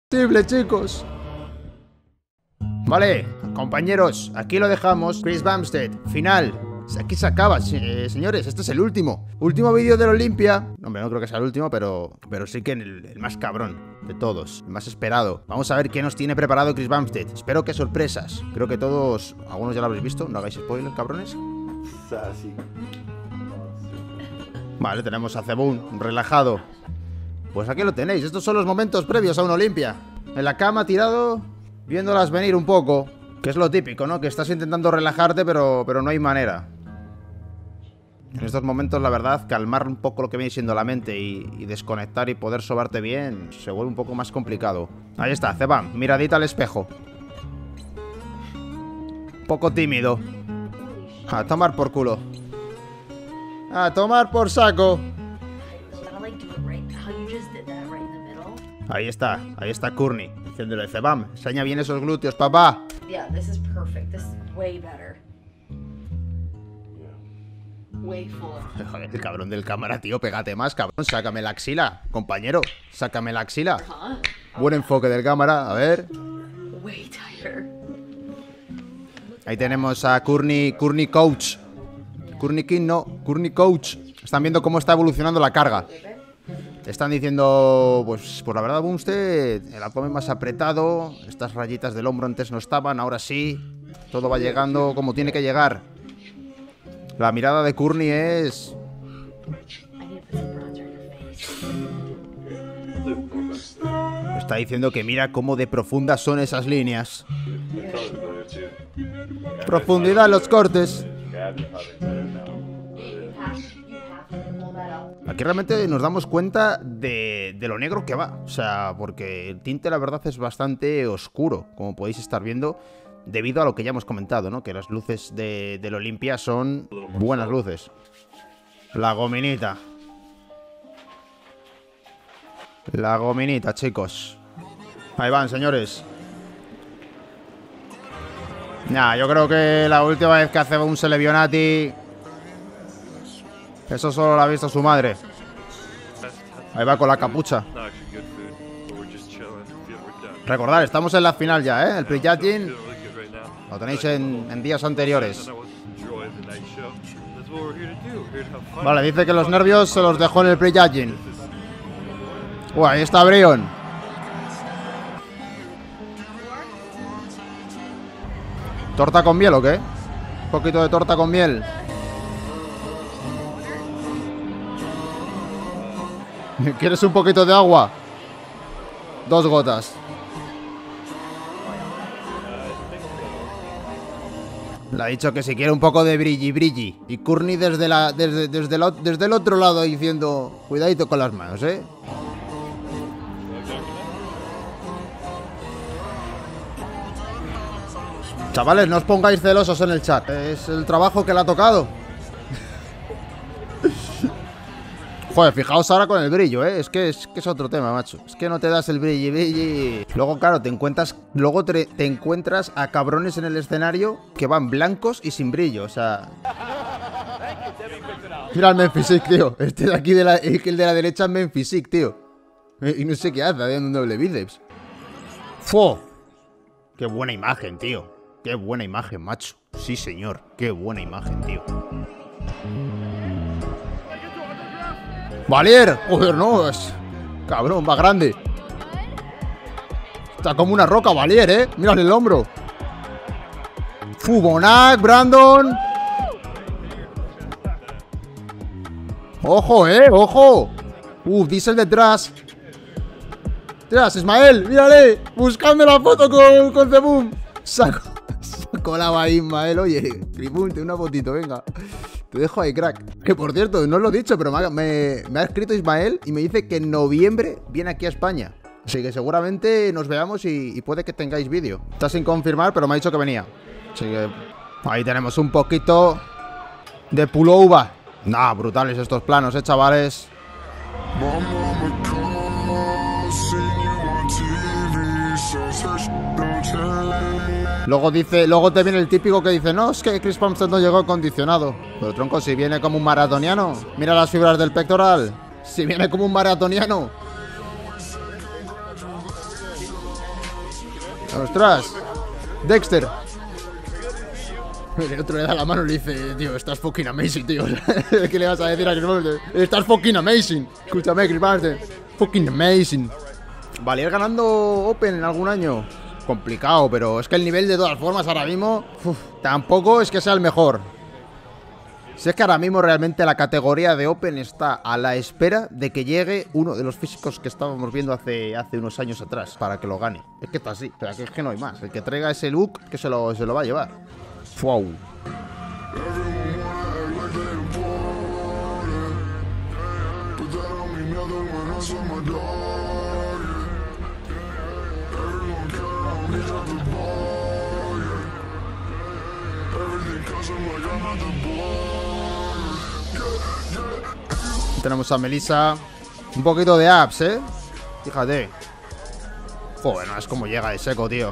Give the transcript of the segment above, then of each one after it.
Posible, chicos. Vale, compañeros, aquí lo dejamos. Chris Bumstead, final. Aquí se acaba, señores, este es el último vídeo del Olympia. Hombre, no creo que sea el último, pero sí que el más cabrón de todos, el más esperado. Vamos a ver qué nos tiene preparado Chris Bumstead. Espero que sorpresas. Creo que todos, algunos ya lo habréis visto. No hagáis spoilers, cabrones. Sí. Vale, tenemos a Zebun, relajado. Pues aquí lo tenéis, estos son los momentos previos a un Olympia. En la cama, tirado, viéndolas venir un poco. Que es lo típico, ¿no? Que estás intentando relajarte, pero no hay manera. En estos momentos, la verdad, calmar un poco lo que viene siendo la mente y desconectar y poder sobarte bien se vuelve un poco más complicado. Ahí está, Zebam, miradita al espejo. Un poco tímido. A tomar por culo. A tomar por saco. Ahí está Courtney, diciéndole, Zebam, enseña bien esos glúteos, papá. Yeah, this is perfect. This is way better. Way fuller. Joder, el cabrón del cámara, tío, pégate más, cabrón. Sácame la axila, compañero. Sácame la axila. Buen enfoque del cámara, a ver. Way tighter. Ahí tenemos a Courtney Coach. Courtney King, no, Courtney Coach. Están viendo cómo está evolucionando la carga. Están diciendo, pues la verdad, Bumstead, el abdomen más apretado. Estas rayitas del hombro antes no estaban, ahora sí. Todo va llegando como tiene que llegar. La mirada de Courtney es... Está diciendo que mira cómo de profundas son esas líneas. Profundidad en los cortes. Aquí realmente nos damos cuenta de lo negro que va. O sea, porque el tinte la verdad es bastante oscuro, como podéis estar viendo, debido a lo que ya hemos comentado, ¿no? Que las luces del Olympia son buenas luces. La gominita. La gominita, chicos. Ahí van, señores. Nah, yo creo que la última vez que hace un Selevionati... Eso solo lo ha visto su madre. Ahí va con la capucha. Recordad, estamos en la final ya, ¿eh? El pre-judging lo tenéis en días anteriores. Vale, dice que los nervios se los dejó en el pre-judging. Ahí está Brion. ¿Torta con miel o qué? Un poquito de torta con miel. ¿Quieres un poquito de agua? 2 gotas. Le ha dicho que si quiere un poco de brilli. Y Courtney desde el otro lado diciendo, cuidadito con las manos, ¿eh? Chavales, no os pongáis celosos en el chat. Es el trabajo que le ha tocado. Joder, fijaos ahora con el brillo, ¿eh? Es que es otro tema, macho. Es que no te das el brilli. Luego, claro, te encuentras a cabrones en el escenario que van blancos y sin brillo, o sea... Mira el Memphisic, tío. Este de aquí, el de la derecha es Memphisic, tío. Y no sé qué hace, haciendo un doble bíceps. ¡Fo! ¡Qué buena imagen, tío! ¡Qué buena imagen, macho! Sí, señor. ¡Qué buena imagen, tío! ¡Valier! Joder, no, es... Cabrón, va grande. Está como una roca, Valier, ¿eh? Mírale el hombro. Fubonac, Brandon. ¡Ojo, ojo! Diesel detrás. Detrás, Ismael, mírale. Buscando la foto con Zebum. Sacó la va Ismael. Oye, Cripunte, una fotito, venga. Te dejo ahí, crack. Que por cierto, no lo he dicho, pero me ha escrito Ismael y me dice que en noviembre viene aquí a España. Así que seguramente nos veamos y puede que tengáis vídeo. Está sin confirmar, pero me ha dicho que venía. Así que ahí tenemos un poquito de pullover. Nah, brutales estos planos, chavales. Luego te viene el típico que dice, no, es que Chris Bumstead no llegó acondicionado. Pero tronco, si viene como un maratoniano. Mira las fibras del pectoral. Si viene como un maratoniano. ¡Ostras! Dexter. El otro le da la mano y le dice: tío, estás fucking amazing, tío. ¿Qué le vas a decir a Chris Bumstead? Estás fucking amazing. Escúchame, Chris Bumstead. Fucking amazing. Vale, ir ganando Open en algún año. Complicado, pero es que el nivel de todas formas ahora mismo tampoco es que sea el mejor. Si es que ahora mismo realmente la categoría de Open está a la espera de que llegue uno de los físicos que estábamos viendo hace unos años atrás para que lo gane. Es que está así, pero es que no hay más. El que traiga ese look que se lo va a llevar. Wow. Tenemos a Melissa. Un poquito de apps, fíjate. Joder, no es como llega de seco, tío.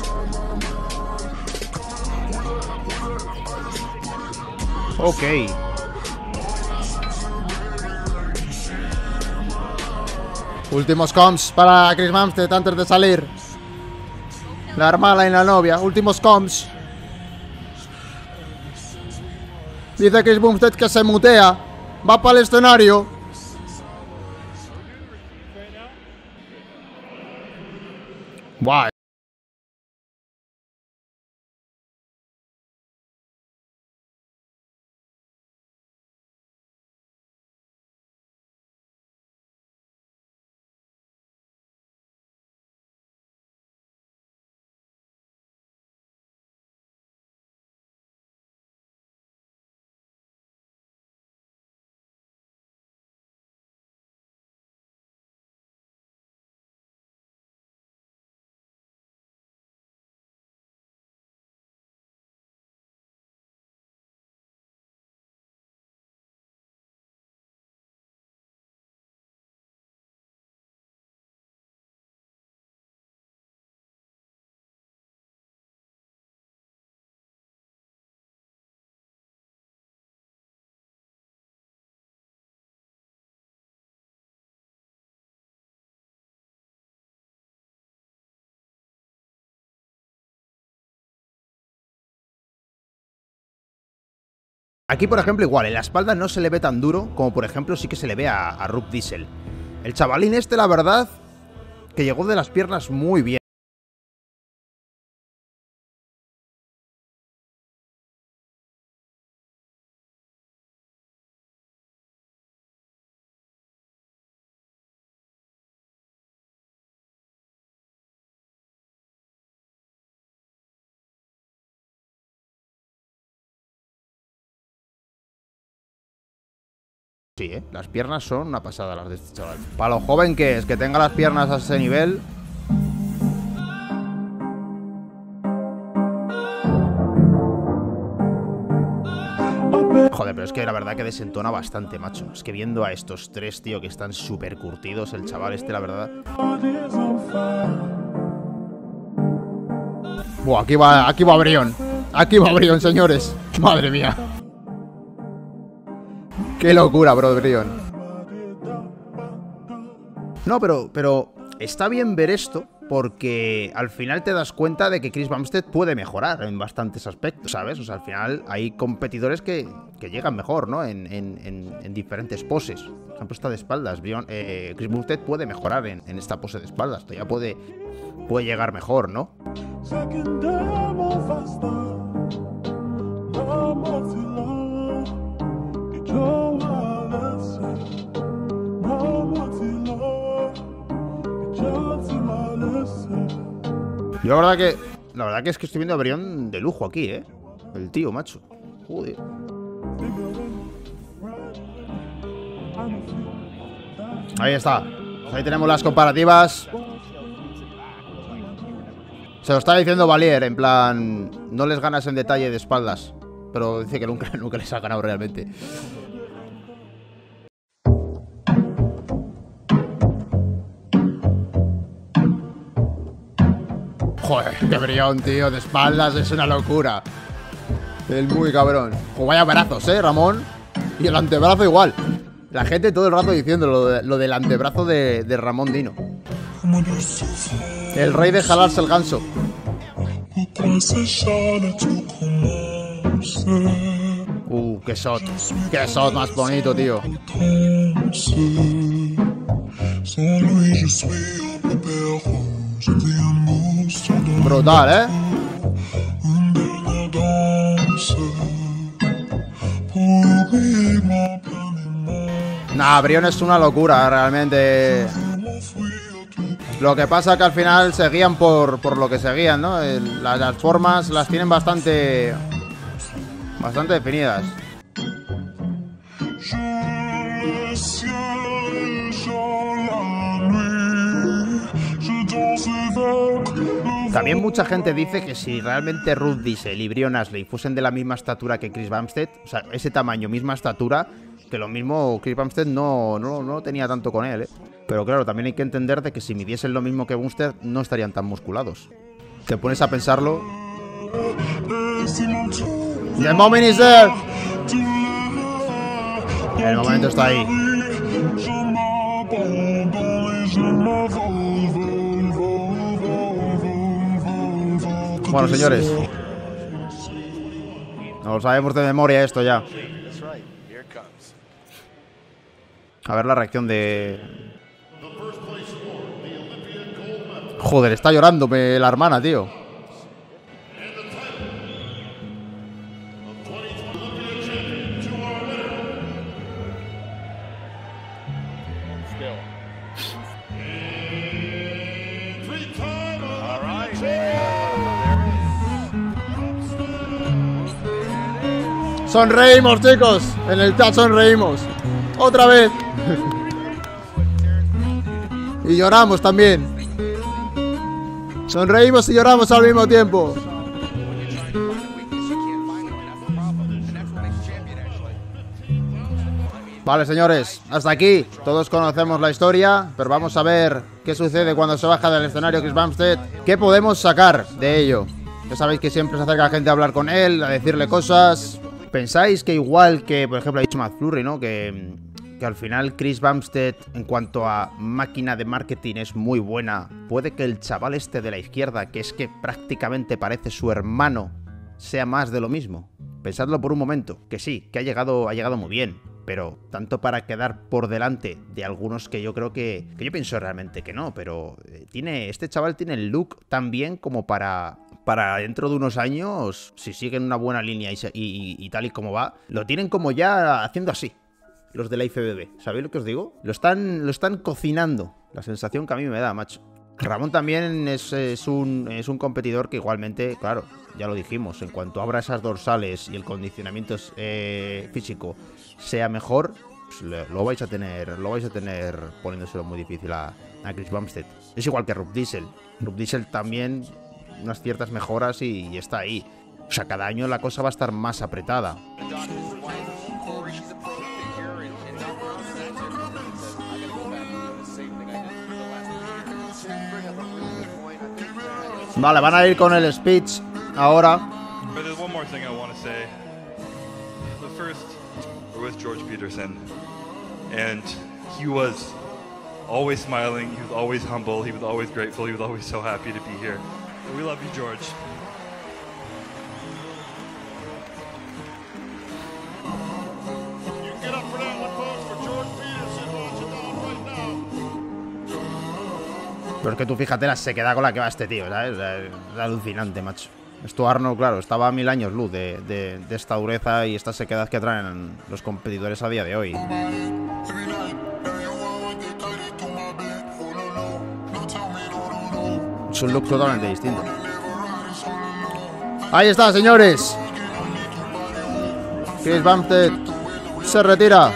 Ok. Últimos comps para Chris Bumstead antes de salir. La hermana y la novia. Últimos comps. Dice Chris Bumstead que se mutea. Va para el escenario. Buah. Aquí, por ejemplo, igual, en la espalda no se le ve tan duro como, por ejemplo, sí que se le ve a Rook Diesel. El chavalín este, la verdad, que llegó de las piernas muy bien. Sí, las piernas son una pasada las de este chaval. Para lo joven que es, que tenga las piernas a ese nivel. Joder, pero es que la verdad que desentona bastante, macho. Es que viendo a estos tres, tío, que están súper curtidos, el chaval este, la verdad. Buah, aquí va Brion. Aquí va Brion, señores. Madre mía. Qué locura, bro, Brion. No, pero está bien ver esto, porque al final te das cuenta de que Chris Bumstead puede mejorar en bastantes aspectos, ¿sabes? O sea, al final hay competidores que llegan mejor, ¿no? En diferentes poses. Por ejemplo, esta de espaldas. Chris Bumstead puede mejorar en esta pose de espaldas. Todavía puede llegar mejor, ¿no? Yo la verdad que es que estoy viendo a Brion de lujo aquí, el tío, macho. Joder. Ahí está. Ahí tenemos las comparativas. Se lo está diciendo Valier, en plan, no les ganas en detalle de espaldas. Pero dice que nunca les ha ganado realmente. Joder, qué Brion, tío, de espaldas, es una locura. El muy cabrón. O vaya brazos, Ramón. Y el antebrazo igual. La gente todo el rato diciendo lo del antebrazo de Ramón Dino. El rey de jalarse el ganso. Qué shot. Qué shot más bonito, tío. Brutal, ¿eh? Nah, Brion es una locura, realmente. Lo que pasa que al final se guían por lo que se guían, ¿no? Las formas las tienen bastante definidas. También mucha gente dice que si realmente Ruth Diesel y Brion Ashley fuesen de la misma estatura que Chris Bumstead, o sea, ese tamaño, misma estatura, que lo mismo Chris Bumstead no tenía tanto con él, ¿eh? Pero claro, también hay que entender de que si midiesen lo mismo que Bumstead, no estarían tan musculados. Te pones a pensarlo. The moment is there. El momento está ahí. Bueno, señores, nos lo sabemos de memoria esto ya. A ver la reacción de... Joder, está llorándome la hermana, tío. Sonreímos, chicos. En el chat sonreímos. Otra vez. Y lloramos también. Sonreímos y lloramos al mismo tiempo. Vale, señores, hasta aquí. Todos conocemos la historia, pero vamos a ver qué sucede cuando se baja del escenario Chris Bumstead. ¿Qué podemos sacar de ello? Ya sabéis que siempre se acerca la gente a hablar con él, a decirle cosas. ¿Pensáis que igual que, por ejemplo, ha dicho McFlurry, ¿no? Que al final Chris Bumstead, en cuanto a máquina de marketing, es muy buena? Puede que el chaval este de la izquierda, que es que prácticamente parece su hermano, sea más de lo mismo. Pensadlo por un momento, que sí, que ha llegado muy bien, pero tanto para quedar por delante de algunos que yo creo que yo pienso realmente que no, pero este chaval tiene el look tan bien como para dentro de unos años, si siguen una buena línea y tal y como va, lo tienen como ya haciendo así, los de la IFBB. ¿Sabéis lo que os digo? Lo están cocinando, la sensación que a mí me da, macho. Ramón también es un competidor que igualmente, claro, ya lo dijimos, en cuanto abra esas dorsales y el condicionamiento físico sea mejor, pues lo vais a tener poniéndoselo muy difícil a Chris Bumstead. Es igual que Ruth Diesel. Ruth Diesel también unas ciertas mejoras y está ahí. O sea, cada año la cosa va a estar más apretada. Vale, van a ir con el speech ahora. But there's one more thing I want to say. The first, we're with George Peterson, and he was always smiling, he was always humble, he was always grateful, he was always so happy to be here. We love you, George. You get up for that one, folks, for George Peterson watching on right now. Pero es que tú fíjate la sequedad con la que va este tío, ¿sabes? Es alucinante, macho. Esto Arnold, claro, estaba a 1000 años luz de esta dureza y esta sequedad que traen los competidores a día de hoy. Es un look totalmente distinto. Ahí está, señores. Chris Bumstead se retira.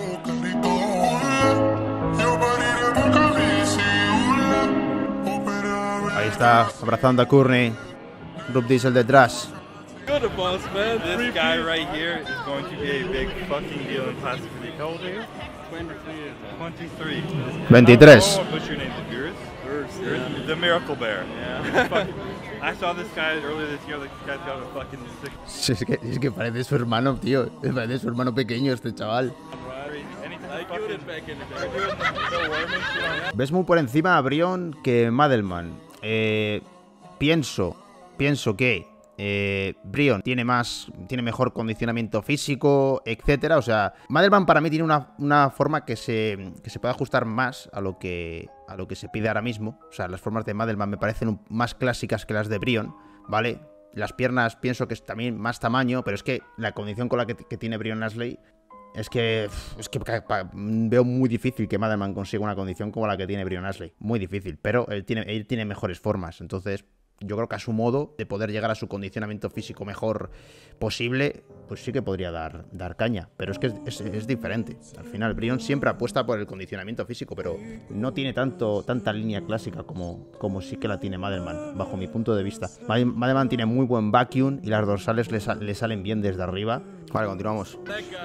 Ahí está, abrazando a Courtney. Ruth Diesel detrás. Good boss, man. This guy right here is going to be a big fucking deal in Classic League. How old are you? 23. 23. What's your name? Beerus? The Miracle Bear. Yeah. I saw this guy earlier this year. Like, this guy's got a fucking sick. Es que parece su hermano, tío. Parece su hermano pequeño este chaval. Ves muy por encima a Brion que Madelman. Pienso que Brion tiene mejor condicionamiento físico, etcétera. O sea, Madelman para mí tiene una forma que se puede ajustar más a lo que se pide ahora mismo. O sea, las formas de Madelman me parecen más clásicas que las de Brion, ¿vale? Las piernas pienso que es también más tamaño, pero es que la condición con la que tiene Brion Ashley es que veo muy difícil que Madelman consiga una condición como la que tiene Brion Ashley. Muy difícil, pero él tiene mejores formas, entonces yo creo que a su modo de poder llegar a su condicionamiento físico mejor posible, pues sí que podría dar caña. Pero es que es diferente. Al final, Brion siempre apuesta por el condicionamiento físico, pero no tiene tanta línea clásica como sí que la tiene Madelman, bajo mi punto de vista. Madelman tiene muy buen vacuum y las dorsales le salen bien desde arriba. Vale, continuamos.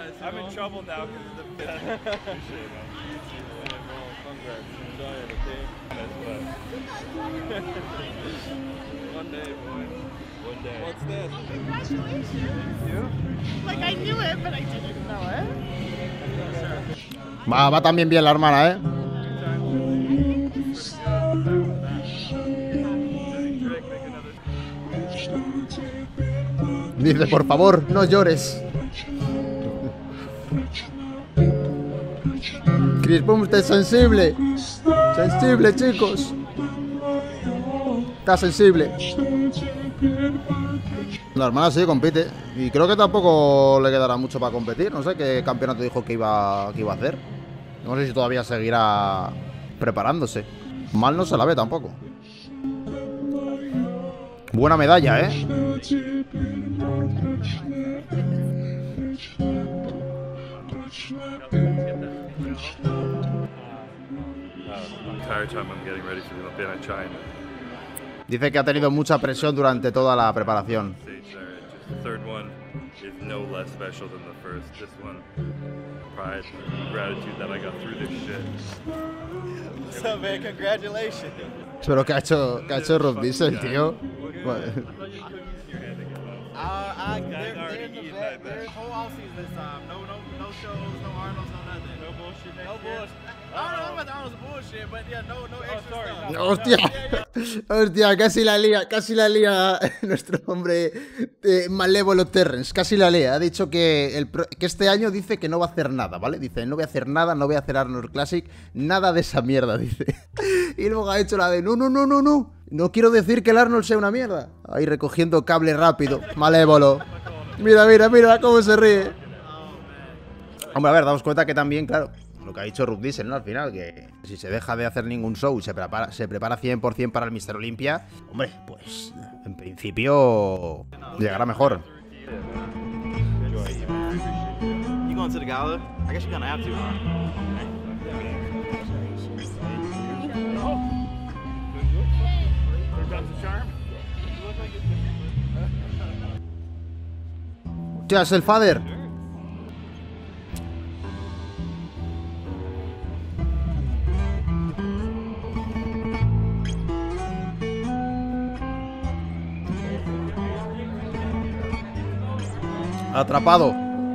One day, boy. One day. What's this? Congratulations. You? Like, I knew it, but I didn't know it. Va también bien la hermana, ¿eh? Dice, por favor, no llores. Chris Boom, usted es sensible. Sensible, chicos. Está sensible. La hermana sí compite. Y creo que tampoco le quedará mucho para competir. No sé qué campeonato dijo que iba a hacer. No sé si todavía seguirá preparándose. Mal no se la ve tampoco. Buena medalla, ¿eh? Entire time I'm getting ready for the Olympiad, I try and Dice que ha tenido mucha presión durante toda la preparación. stage there. Just the third one is no less special than the first. This one, pride, gratitude that I got through this shit. What's up, man? Congratulations. Pero que ha hecho Rob Diesel, tío. They're in the back. There's whole offseason this time. No shows, no Arnolds, no nothing. No bullshit. No bullshit. I don't know about the Arnold's bullshit, but yeah, no extra stuff. Hostia, casi la lía nuestro hombre malévolo Terrence, casi la lía. Ha dicho que este año dice que no va a hacer nada, ¿vale? Dice, no voy a hacer nada, no voy a hacer Arnold Classic, nada de esa mierda, dice. Y luego ha hecho la de, no. No quiero decir que el Arnold sea una mierda. Ahí recogiendo cable rápido, malévolo. Mira cómo se ríe. Hombre, a ver, damos cuenta que también, claro, lo que ha dicho Rob Diesel, ¿no? Al final, que si se deja de hacer ningún show y se prepara 100% para el Mr. Olympia, hombre, pues en principio llegará mejor. You going to the gala? I guess you're gonna have to, huh? Hostia, es el father. Atrapado.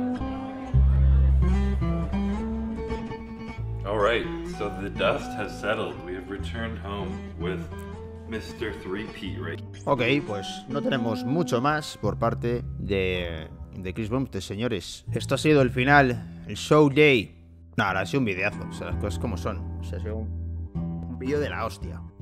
All right, so the dust has settled. We have returned home with Mr. 3P Ray. Ok, pues no tenemos mucho más por parte de Chris Bumstead, señores. Esto ha sido el final, el show day. Nada, ha sido un videazo, o sea, las cosas como son. O sea, ha sido un vídeo de la hostia.